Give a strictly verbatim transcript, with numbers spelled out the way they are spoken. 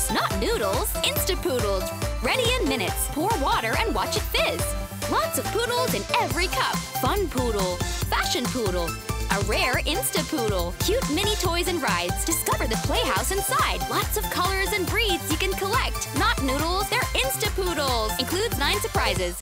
not noodles. InstaPoodles. Ready in minutes. Pour water and watch it fizz. Lots of poodles in every cup. Fun poodle. Fashion poodle. A rare InstaPoodle. Cute mini toys and rides. Discover the playhouse inside. Lots of colors and breeds you can collect. Not noodles, they're InstaPoodles. Includes nine surprises.